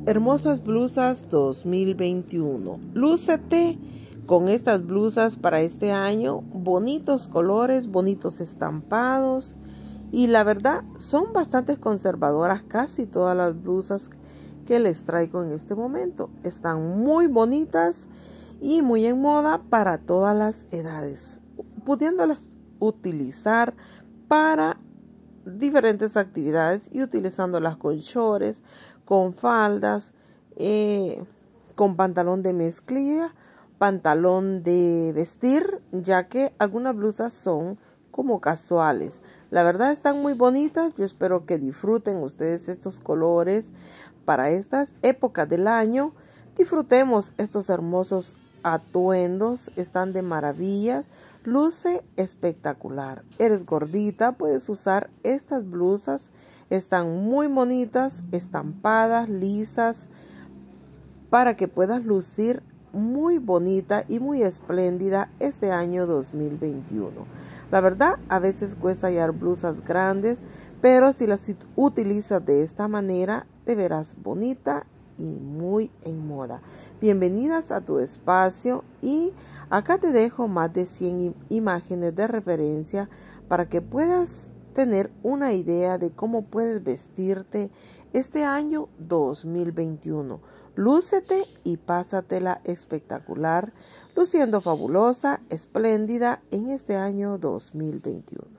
Hermosas blusas 2021. Lúcete con estas blusas para este año. Bonitos colores, bonitos estampados. Y la verdad, son bastante conservadoras casi todas las blusas que les traigo en este momento. Están muy bonitas y muy en moda para todas las edades, pudiéndolas utilizar para diferentes actividades y utilizándolas con shorts, con faldas, con pantalón de mezclilla, pantalón de vestir, ya que algunas blusas son como casuales. La verdad están muy bonitas. Yo espero que disfruten ustedes estos colores para estas épocas del año. Disfrutemos estos hermosos atuendos, están de maravilla. Luce espectacular. Eres gordita, puedes usar estas blusas. Están muy bonitas, estampadas, lisas, para que puedas lucir muy bonita y muy espléndida este año 2021. La verdad, a veces cuesta hallar blusas grandes, pero si las utilizas de esta manera, te verás bonita y muy en moda. Bienvenidas a tu espacio, y acá te dejo más de 100 imágenes de referencia para que puedas tener una idea de cómo puedes vestirte este año 2021. Lúcete y pásatela espectacular, luciendo fabulosa, espléndida en este año 2021.